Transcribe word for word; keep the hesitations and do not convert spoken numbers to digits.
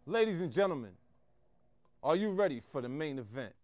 Ladies and gentlemen, are you ready for the main event?